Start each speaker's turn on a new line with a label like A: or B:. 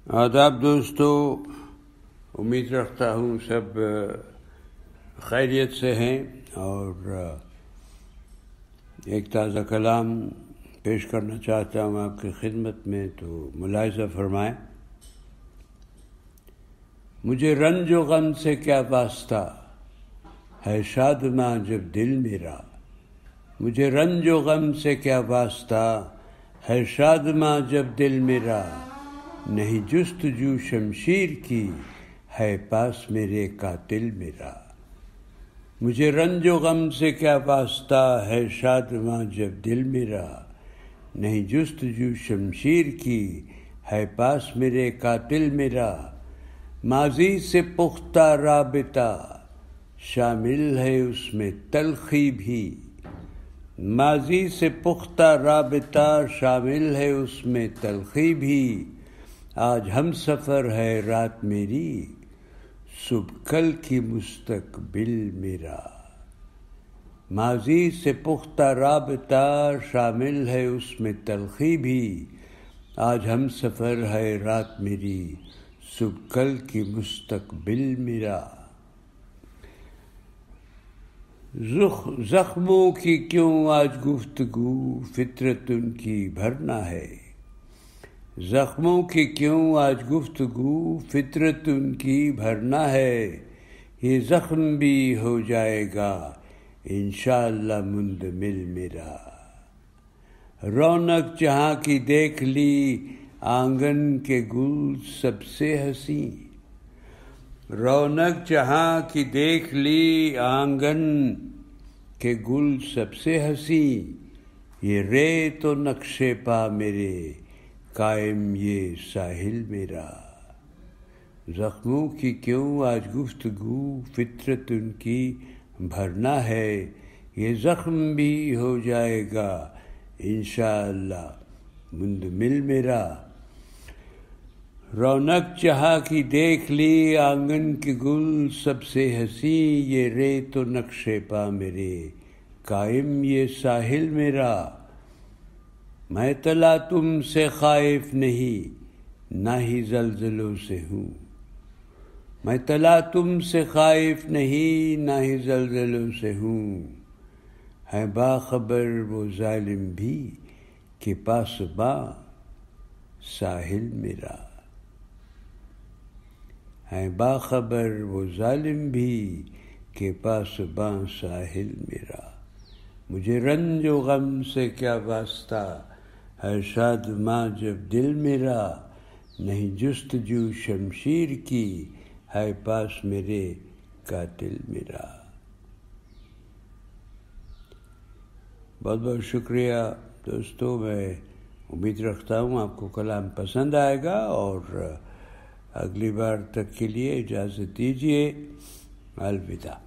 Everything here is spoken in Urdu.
A: آداب دوستو، امید رکھتا ہوں سب خیریت سے ہیں اور ایک تازہ کلام پیش کرنا چاہتا ہوں آپ کی خدمت میں، تو ملاحظہ فرمائیں۔ مجھے رنج و غم سے کیا واسطہ ہے شادماں جب دل میرا، مجھے رنج و غم سے کیا واسطہ ہے شادماں جب دل میرا، نہیں جستجو شمشیر کی ہے پاس میرے قاتل میرا، مجھے رنج و غم سے کیا واسطہ ہے شادماں جب دل میرا، نہیں جستجو شمشیر کی ہے پاس میرے قاتل میرا، ماضی سے پختہ رابطہ شامل ہے اس میں تلخی بھی، ماضی سے پختہ رابطہ شامل ہے اس میں تلخی بھی، آج ہم سفر ہے رات میری صبح کل کی مستقبل میرا، ماضی سے پختہ رابطہ شامل ہے اس میں تلخی بھی، آج ہم سفر ہے رات میری صبح کل کی مستقبل میرا، زخموں کی کیوں آج گفتگو فطرت ان کی بھرنا ہے، زخموں کی کیوں آج گفتگو فطرت ان کی بھرنا ہے، یہ زخم بھی ہو جائے گا انشاءاللہ مندمل میرا، رونق جہاں کی دیکھ لی آنگن کے گل سب سے حسین، رونق جہاں کی دیکھ لی آنگن کے گل سب سے حسین، یہ ریت و نقش پا میرے قائم یہ ساحل میرا، زخموں کی کیوں آج گفتگو فطرت ان کی بھرنا ہے، یہ زخم بھی ہو جائے گا انشاءاللہ مندمل میرا، رونق جہاں کی دیکھ لی آنگن کے گل سب سے حسین، یہ ریت و نقش پا میرے قائم یہ ساحل میرا، میں تلا تم سے خائف نہیں نہ ہی زلزلوں سے ہوں، میں تلا تم سے خائف نہیں نہ ہی زلزلوں سے ہوں، ہے باخبر وہ ظالم بھی کہ پاسباں ساحل میرا، ہے باخبر وہ ظالم بھی کہ پاسباں ساحل میرا، مجھے رنج و غم سے کیا واسطہ ہے شادماں جب دل میرا، نہیں جستجو شمشیر کی ہے پاس میرے قاتل میرا۔ بہت بہت شکریہ دوستو، میں امید رکھتا ہوں آپ کو کلام پسند آئے گا، اور اگلی بار تک کے لیے اجازت دیجیے، الوداع۔